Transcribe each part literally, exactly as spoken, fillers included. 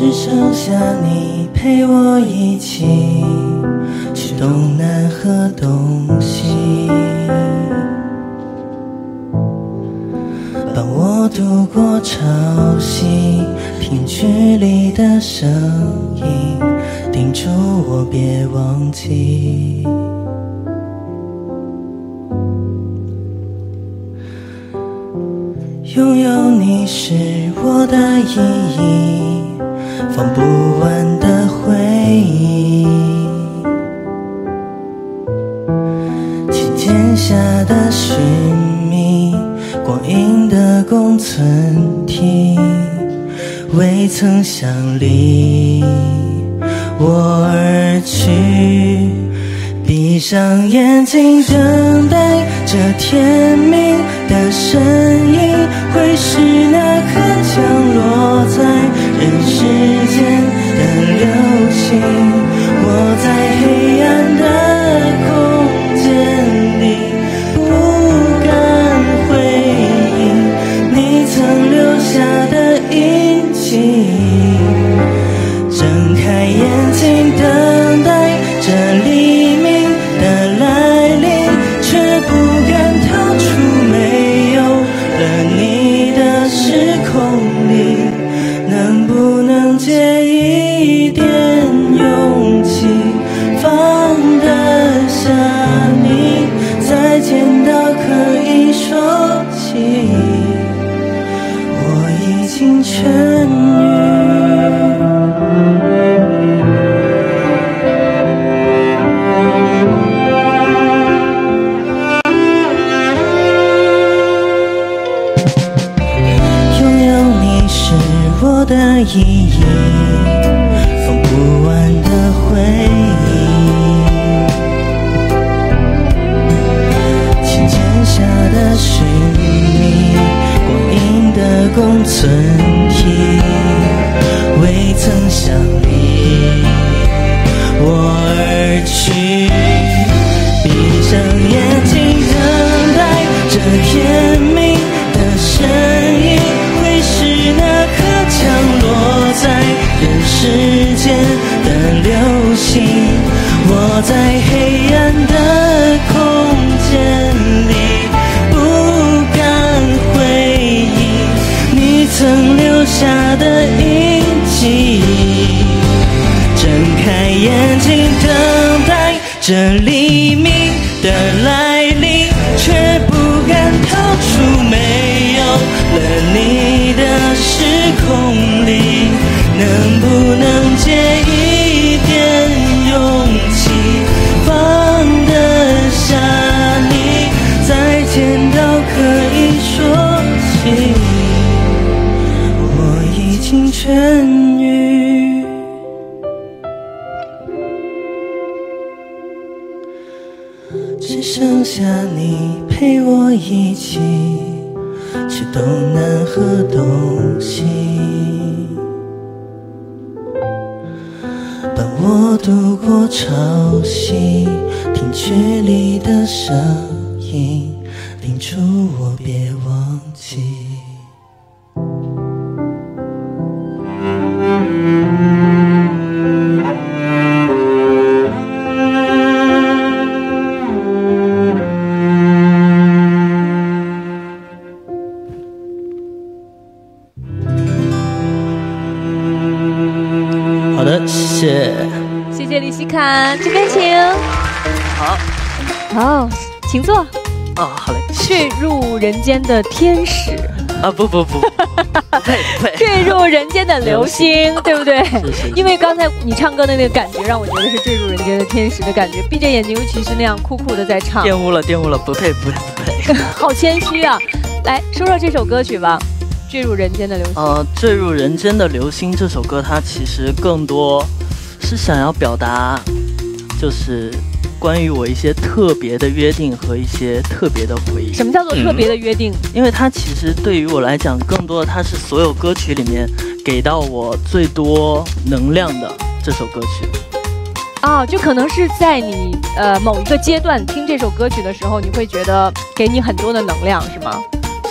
只剩下你陪我一起去东南和东西，帮我度过潮汐，听曲里的声音，叮嘱我别忘记。拥有你是我的意义，放不完的回忆，期间下的寻觅，光阴的共存体，未曾想离我而去，闭上眼睛等待这甜蜜的声音，会是那颗降落在人世间的流星。我在黑暗的空间里不敢回应你曾留下的印记，睁开眼睛等待这黎明的来临，却不敢逃出没有了你的时空里。能不能借一点勇气，放得下你，再见到可以说起我已经痊愈。我的意义，放不完的回忆，琴键下的寻觅，光阴的共存体，未曾想离我而去，闭上眼睛等待这甜蜜的声音，会是那颗降落在人世间的流星。我在黑暗的空间里不敢回忆你曾留下的印记，睁开眼睛等待这黎明的来临，却不敢逃出没有了你的时空里。能不能借一点勇气，放得下你，再见到可以说起我已经痊愈。只剩下你陪我一起去东南和东西，伴我度过潮汐，听曲里的声音，叮嘱我别忘记。好的，谢谢， 谢谢李希侃，这边请。 好， 好，请坐。 哦，好嘞。 坠入人间的天使啊，不不不，不配不配。 坠入人间的流星，对不对？ 是是。 因为刚才你唱歌的那个感觉，让我觉得是坠入人间的天使的感觉。闭着眼睛，尤其是那样酷酷的在唱。 玷污了，玷污了，不配不配不配。 好谦虚啊！来说说这首歌曲吧。坠入人间的流星。 呃，坠入人间的流星这首歌，它其实更多是想要表达，就是关于我一些特别的约定和一些特别的回忆。 什么叫做特别的约定？ 嗯、因为它其实对于我来讲，更多的它是所有歌曲里面给到我最多能量的这首歌曲。 啊，就可能是在你呃某一个阶段听这首歌曲的时候，你会觉得给你很多的能量，是吗？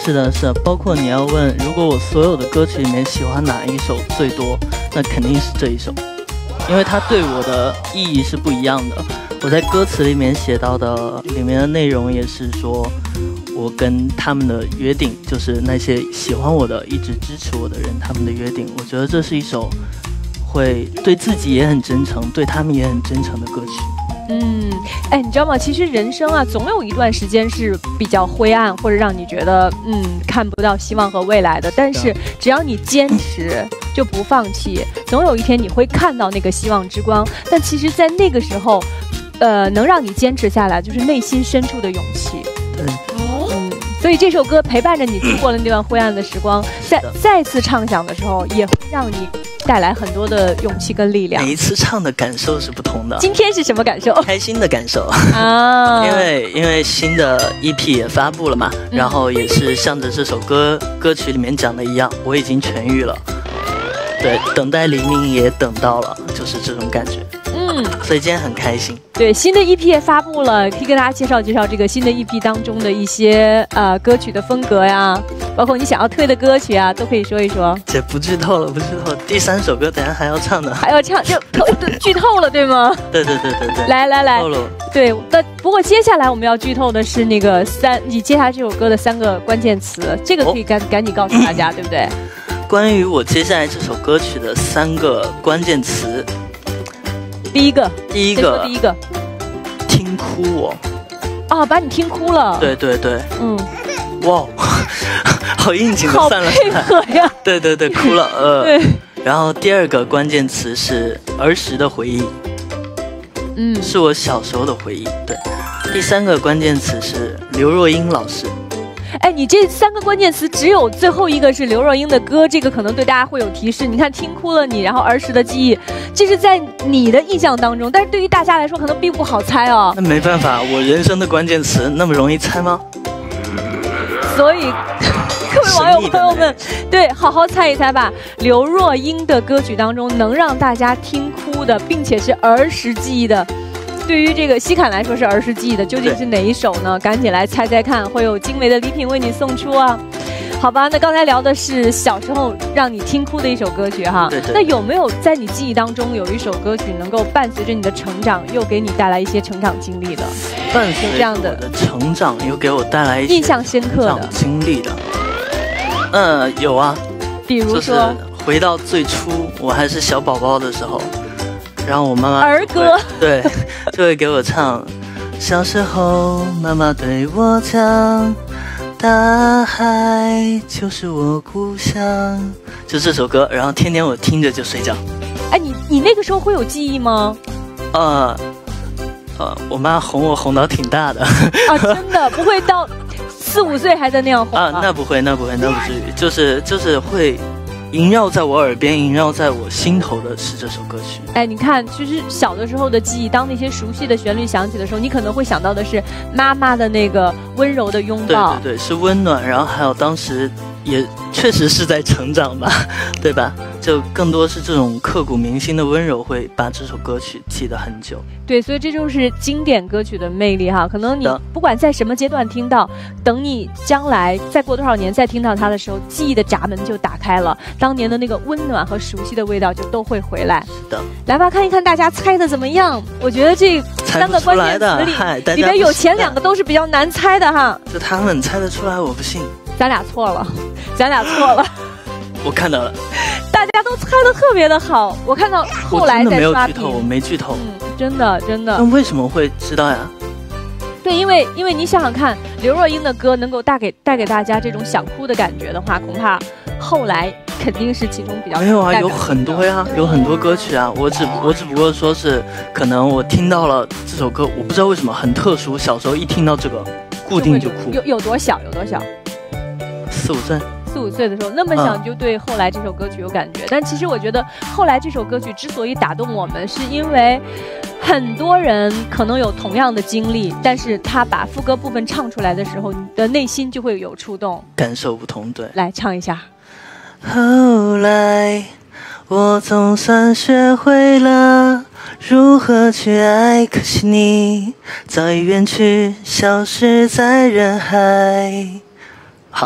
是的，是的，包括你要问，如果我所有的歌曲里面喜欢哪一首最多，那肯定是这一首，因为它对我的意义是不一样的。我在歌词里面写到的，里面的内容也是说，我跟他们的约定，就是那些喜欢我的、一直支持我的人，他们的约定。我觉得这是一首会对自己也很真诚，对他们也很真诚的歌曲。 嗯，哎，你知道吗？其实人生啊，总有一段时间是比较灰暗，或者让你觉得嗯看不到希望和未来的。但是只要你坚持，就不放弃，总有一天你会看到那个希望之光。但其实，在那个时候，呃，能让你坚持下来，就是内心深处的勇气。 对， 嗯，所以这首歌陪伴着你度过了那段灰暗的时光，再再次唱响的时候，也会让你带来很多的勇气跟力量。 每一次唱的感受是不同的。 今天是什么感受？ 开心的感受啊！ 因为因为新的 E P 也发布了嘛， 嗯、 然后也是像着这首歌歌曲里面讲的一样，我已经痊愈了。对，等待黎明也等到了，就是这种感觉。嗯，所以今天很开心。 对，新的 E P 也发布了，可以跟大家介绍介绍这个新的 E P 当中的一些呃歌曲的风格呀，包括你想要推的歌曲啊，都可以说一说。 这不剧透了，不剧透了。第三首歌等下还要唱呢， 还要唱就剧透了，对吗？ 对对对对对。 来来来， 透了。 对，那不过接下来我们要剧透的是那个三，你接下来这首歌的三个关键词，这个可以赶、哦、赶紧告诉大家，对不对？ 关于我接下来这首歌曲的三个关键词， 第一个， 第一个， 第一个， 听哭我。 啊，把你听哭了。 对对对， 嗯， 哇，好应景的散了， 好配合呀。 对对对，哭了，呃。 对。 然后第二个关键词是儿时的回忆，嗯，是我小时候的回忆。对。第三个关键词是刘若英老师。 哎，你这三个关键词只有最后一个是刘若英的歌，这个可能对大家会有提示。你看，听哭了你，然后儿时的记忆，这是在你的印象当中，但是对于大家来说可能并不好猜哦。 那没办法，我人生的关键词那么容易猜吗？ 所以，各位网友朋友们，对，好好猜一猜吧。刘若英的歌曲当中能让大家听哭的，并且是儿时记忆的。对于这个西坎来说是儿时记忆的，究竟是哪一首呢？赶紧来猜猜看，会有精美的礼品为你送出啊！好吧，那刚才聊的是小时候让你听哭的一首歌曲哈。 对对。 那有没有在你记忆当中有一首歌曲能够伴随着你的成长，又给你带来一些成长经历的？ 伴随着我的成长，又给我带来一些印象深刻的经历的。嗯，有啊。 比如说， 就是回到最初我还是小宝宝的时候。然后我妈妈儿歌对就会给我唱，小时候妈妈对我讲，大海就是我故乡，就这首歌，然后天天我听着就睡觉。 哎，你你那个时候会有记忆吗？ 呃呃，我妈哄我哄到挺大的啊，真的不会到四五岁还在那样哄啊？那不会，那不会，那不至于，就是就是会。萦绕在我耳边，萦绕在我心头的是这首歌曲。 哎，你看，其实小的时候的记忆，当那些熟悉的旋律响起的时候，你可能会想到的是妈妈的那个温柔的拥抱。 对对对，是温暖，然后还有当时也确实是在成长吧，对吧？就更多是这种刻骨铭心的温柔，会把这首歌曲记得很久。 对，所以这就是经典歌曲的魅力哈。可能你不管在什么阶段听到，等你将来再过多少年再听到它的时候，记忆的闸门就打开了，当年的那个温暖和熟悉的味道就都会回来。 是的， 来吧，看一看大家猜的怎么样？我觉得这三个关键词里，里面有前两个都是比较难猜的哈。 就他们猜得出来，我不信。 咱俩错了，咱俩错了。 我看到了， 大家都猜得特别的好。我看到后来在刷屏， 我没剧透， 嗯，真的真的。 那为什么会知道呀？ 对，因为因为你想想看，刘若英的歌能够带给带给大家这种想哭的感觉的话，恐怕后来肯定是其中比较没有啊，有很多呀，有很多歌曲啊。我只我只不过说是可能我听到了这首歌，我不知道为什么很特殊，小时候一听到这个，固定就哭。 有有多小？有多小？ 四五岁。 四五岁的时候，那么小你就对后来这首歌曲有感觉。嗯、但其实我觉得后来这首歌曲之所以打动我们，是因为很多人可能有同样的经历，但是他把副歌部分唱出来的时候，你的内心就会有触动， 感受不同。对， 来唱一下。 后来我总算学会了如何去爱，可惜你早已远去，消失在人海。好，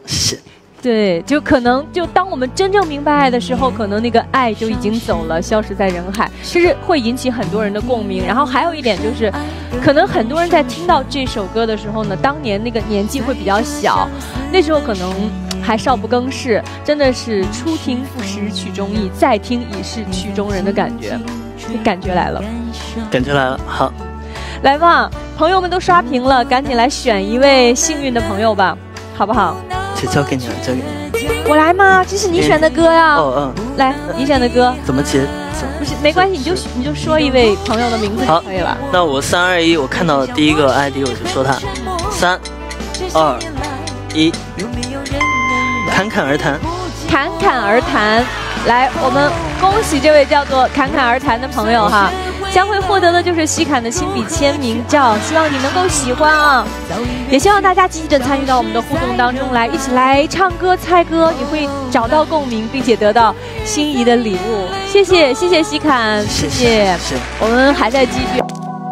谢谢。 对，就可能就当我们真正明白爱的时候，可能那个爱就已经走了，消失在人海，其实会引起很多人的共鸣。然后还有一点就是，可能很多人在听到这首歌的时候呢，当年那个年纪会比较小，那时候可能还少不更事，真的是初听不识曲中意，再听已是曲中人的感觉，感觉来了， 感觉来了。好， 来吧，朋友们都刷屏了，赶紧来选一位幸运的朋友吧，好不好？ 就交给你了，交给你。 我来吗？这是你选的歌呀。 哦嗯。 来，你选的歌。 怎么接？ 不是，没关系，你就你就说一位朋友的名字就可以了。 那我三二一，我看到的第一个 I D 我就说他。三二一，侃侃而谈。 侃侃而谈，来，我们恭喜这位叫做侃侃而谈的朋友哈。将会获得的就是西坎的亲笔签名照，希望你能够喜欢啊！也希望大家积极的参与到我们的互动当中来，一起来唱歌、猜歌，你会找到共鸣，并且得到心仪的礼物。谢谢，谢谢西坎，谢谢。我们还在继续。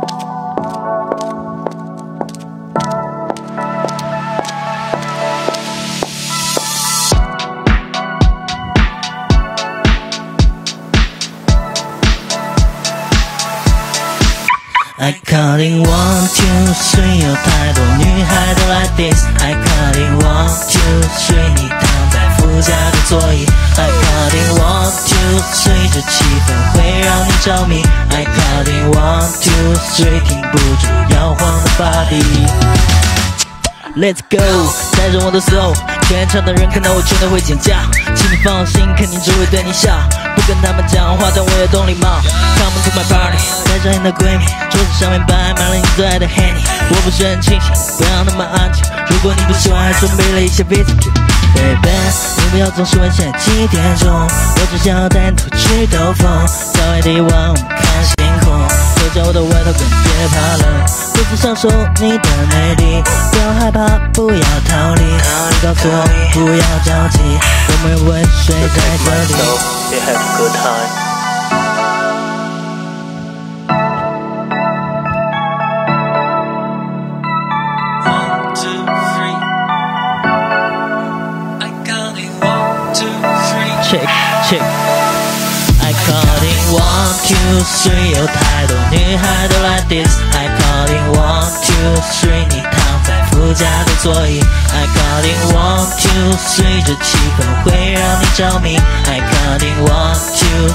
I calling one two three， 有太多女孩都来 diss。I calling one two three， 你躺在副驾的座椅。I calling one two three， 这气氛会让你着迷。I calling one two three， 停不住摇晃的 body。Let's go， 带着我的 soul， 全场的人看到我真的会尖叫。请你放心，肯定只会对你笑。不跟他们讲话，但我也懂礼貌。Come to my party， 带上你的闺蜜，桌子上面摆满了你最爱的 Henny。我不是很清醒，不要那么安静。如果你不喜欢，还准备了一些 whisky。Baby， 你不要总是问现在几点钟，我只想要带你出去兜风，在外地玩我们看星空。脱下我的外套，更别怕冷，独自享受你的美丽。不要害怕，不要逃离，你告诉我不要着急，我们会睡在这里。We have a good time。Check check I calling one two three， 有太多女孩都来 diss。I calling one two three， 你躺在副驾的座椅。I calling one two three， 这气氛会让你着迷。I calling one two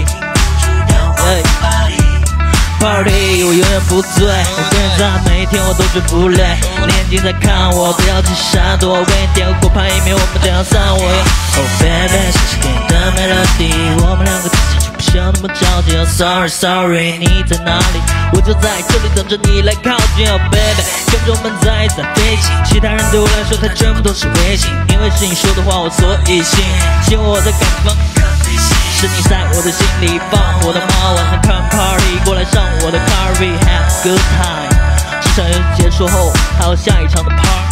three。Party， 我永远不醉，我跟人在每一天我都觉不累。你眼睛在看我，不要去闪躲，我为你点个果盘，以免我们这样散伙。Oh baby， 这是给你的 melody， 我们两个在一起不需要那么着急。Oh sorry sorry， 你在哪里？我就在这里等着你来靠近。Oh baby， 跟着我们在一在飞行，其他人对我来说，他全部都是灰烬。因为是你说的话，我所以信，信我在感方。是你在我的心里放我的猫，晚上看 party， 过来上我的 carry， have a good time。这场游戏结束后，还有下一场的 party。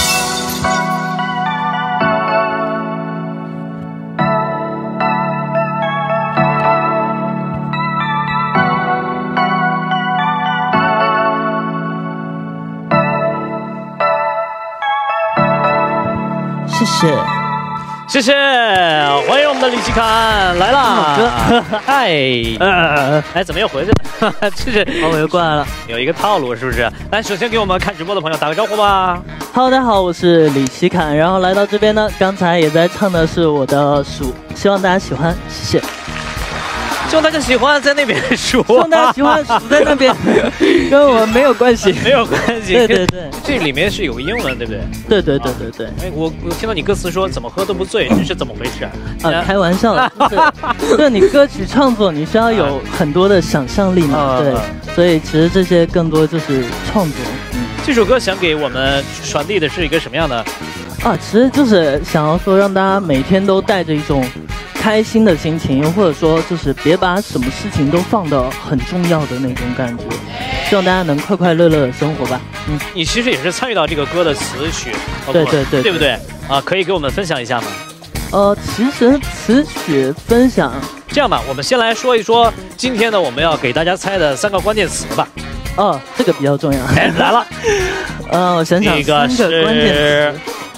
谢谢。 谢谢，欢迎我们的李希侃来啦！嗨，呃，哎，怎么又回去了？这是我又过来了， 有一个套路是不是？来，首先给我们看直播的朋友打个招呼吧。 Hello， 大家好，我是李希侃，然后来到这边呢，刚才也在唱的是我的数，希望大家喜欢，谢谢。 希望大家喜欢在那边数， 希望大家喜欢数在那边，跟我没有关系， 没有关系。 对对对， 这里面是有英文，对不对？ 对对对对对。 哎，我我听到你歌词说怎么喝都不醉，这是怎么回事啊？ 啊，开玩笑的，就是对你歌曲创作你需要有很多的想象力嘛，对，所以其实这些更多就是创作。 嗯，这首歌想给我们传递的是一个什么样的？ 啊，其实就是想要说让大家每天都带着一种开心的心情，又或者说就是别把什么事情都放到很重要的那种感觉，希望大家能快快乐乐的生活吧。嗯， 你其实也是参与到这个歌的词曲， 对对对， 对不对？啊，可以给我们分享一下吗？ 呃，其实词曲分享， 这样吧，我们先来说一说今天呢我们要给大家猜的三个关键词吧。 哦，这个比较重要。 哎，来了， 呃，我想想， 一个是关键词。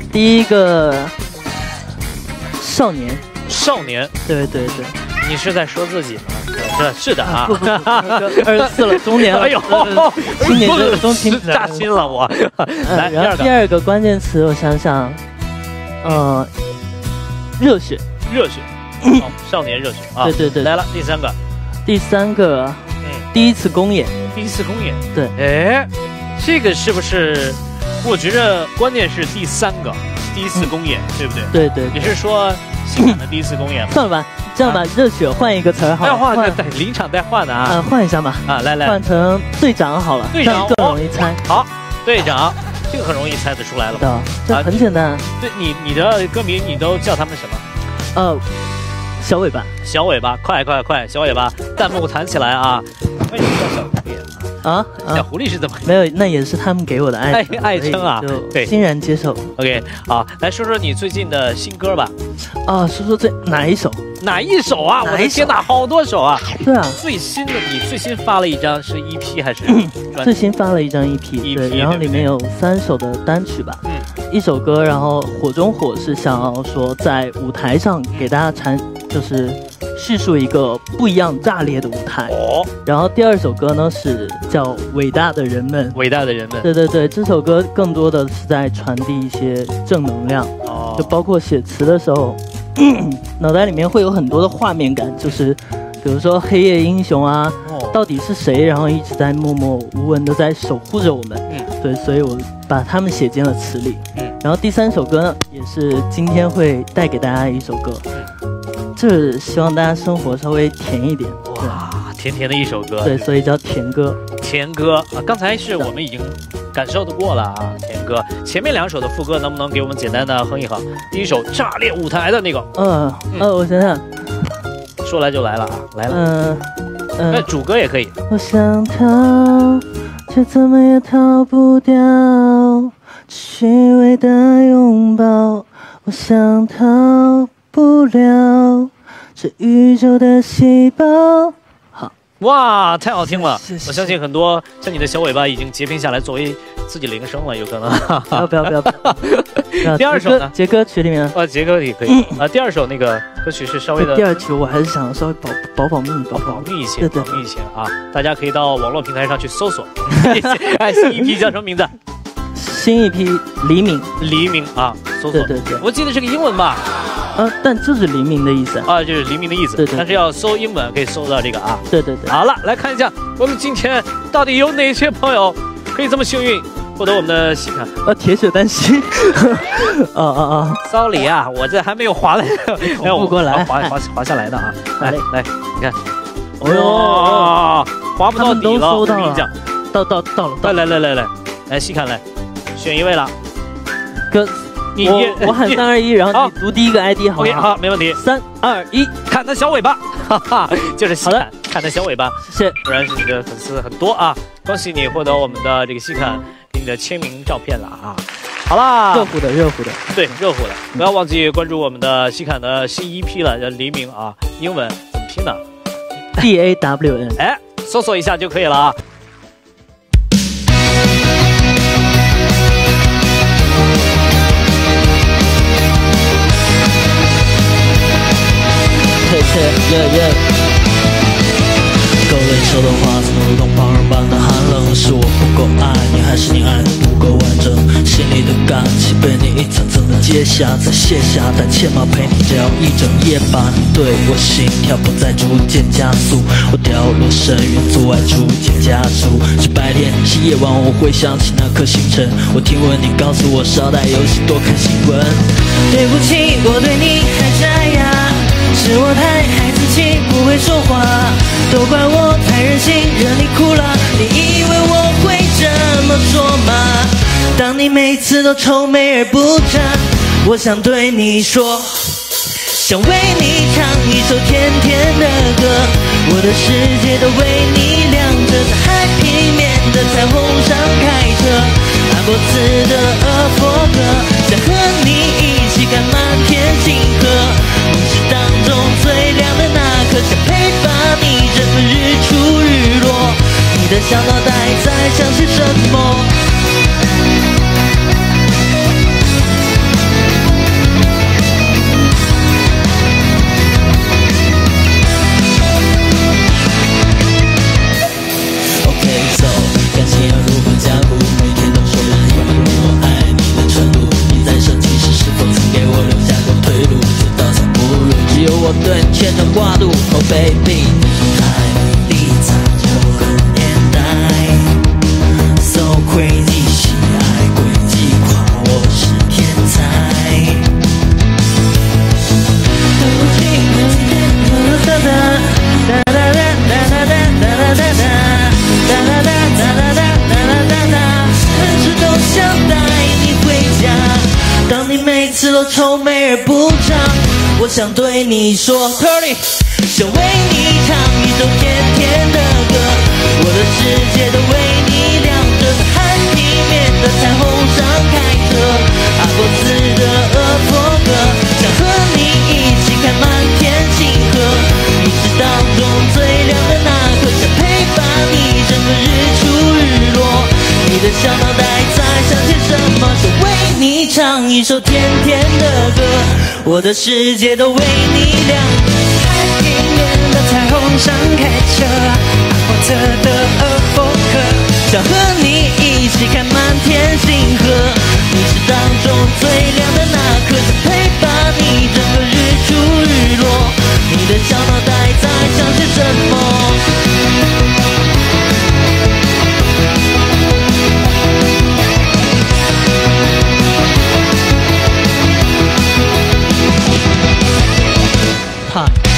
第一个少年， 少年， 对对对， 你是在说自己吗？是是的啊， 二十四了，中年了， 哎呦， 青年热中青扎心了我。来， 然后第二个关键词，我想想，呃，热血， 热血，哦，少年热血啊， 对对对， 来了第三个， 第三个，嗯，第一次公演， 第一次公演， 对， 哎，这个是不是？我觉着关键是第三个，第一次公演，对不对？ 对对， 你是说新版的第一次公演吗？ 算了吧。这样吧，热血换一个词儿好了。 要换个带临场带换的啊。 呃，换一下吧。啊， 来来， 换成队长好了， 队长更容易猜。 好，队长，这个很容易猜得出来了吧？ 这很简单。 对你，你的歌迷你都叫他们什么？ 呃，小尾巴。 小尾巴，快快快，小尾巴，弹幕弹起来啊！为什么叫小狐狸啊？ 小狐狸是怎么？ 没有，那也是他们给我的爱爱爱称啊， 对，欣然接受。 OK， 好，来说说你最近的新歌吧。 啊，说说这哪一首？ 哪一首啊？我的天哪，好多首啊！ 对啊， 最新的你最新发了一张是 E P 还是？ 最新发了一张 E P， 对，然后里面有三首的单曲吧。嗯，一首歌，然后火中火是想要说在舞台上给大家阐，就是叙述一个不一样炸裂的舞台。哦。然后第二首歌呢是叫《伟大的人们》。 伟大的人们。 对对对，这首歌更多的是在传递一些正能量。哦。就包括写词的时候。脑袋里面会有很多的画面感，就是比如说黑夜英雄啊，哦、到底是谁，然后一直在默默无闻的在守护着我们。嗯，对，所以我把他们写进了词里。嗯，然后第三首歌呢，也是今天会带给大家一首歌，嗯、就是希望大家生活稍微甜一点。 哇，甜甜的一首歌。 对，所以叫甜歌。 甜歌啊，刚才是我们已经感受得过了啊，甜歌。前面两首的副歌能不能给我们简单的哼一哼？第一首炸裂舞台的那个， 嗯呃，我想想， 说来就来了啊，来了。 嗯嗯，那主歌也可以。 我想逃，却怎么也逃不掉虚伪的拥抱。我想逃不了这宇宙的细胞。 哇，太好听了！我相信很多像你的小尾巴已经截屏下来作为自己铃声了，有可能。 不要不要不要！不要第二首呢？ 截歌曲里面啊，截歌也可以啊。第二首那个歌曲是稍微的。 第二曲我还是想稍微保保保密，保保密一些， 对对， 保密一些啊！大家可以到网络平台上去搜索。哎，新一批叫什么名字？ 新一批黎明， 黎明啊，搜索。 对对对， 我记得是个英文吧。 呃，但就是黎明的意思啊，就是黎明的意思。 对对， 但是要搜英文可以搜到这个啊。 对对对。 好了，来看一下我们今天到底有哪些朋友可以这么幸运获得我们的新卡？ 呃，铁血丹心。啊啊啊 ！Sorry 啊，我这还没有滑来， 哎，我过来， 滑滑滑下来的啊。来来，你看， 哦， 滑不到底了。我跟你讲， 到到到了， 来来来来来，来细看来，选一位了， 哥。你我我喊三二一，然后你读第一个 I D 好。 OK， 好，没问题。 三二一， 砍他小尾巴，哈哈，就是细砍，砍他小尾巴。 谢谢， 果然是你的粉丝很多啊！恭喜你获得我们的这个细砍给你的签名照片了啊！好啦， 热乎的，热乎的， 对，热乎的，不要忘记关注我们的细砍的新 E P 了，叫黎明啊，英文怎么拼呢 ？D A W N， 哎，搜索一下就可以了啊。 耶耶，够冷手的话，怎么如同旁人般的寒冷？是我不够爱你，还是你爱的不够完整？心里的感情被你一层层的揭下，再卸下，但牵马陪你聊一整夜，把你对我心跳不再逐渐加速，我掉落深渊，阻碍逐渐加速。是白天是夜晚，我会想起那颗星辰。我听闻你告诉我少打游戏，多看新闻。对不起，我对你还在呀。是我太孩子气，不会说话，都怪我太任性，惹你哭了。你以为我会这么做吗？当你每次都愁眉而不展，我想对你说，想为你唱一首甜甜的歌，我的世界都为你亮着，在海平面的彩虹上开车，阿波茨的阿佛歌，想和你一起看满天星河，梦是当中最亮的那颗，想陪伴你整个日出日落，你的小脑袋在想些什么？ 我蹲前的花路，Oh baby， 太美丽在这个年代 ，So crazy， 喜爱轨迹，夸我是天才。每次都想带你回家，当你每次都愁眉而不长，我想对你说 ，Tony， 想为你唱一首甜甜的歌，我的世界都为你亮着，海里面的彩虹上开着阿波斯的俄佛歌，想和你一起看满天星河，你是当中最亮的那颗，想陪伴你整个日出日落，你的小脑袋在想些什么？想为你唱一首甜甜的歌，我的世界都为你亮着，海里面的彩虹上开着阿波特的俄佛克，想和你一起看满天星河，你是当中最亮的那颗，想陪伴你整个日出日落，你的小脑袋在想些什么？ 嗨。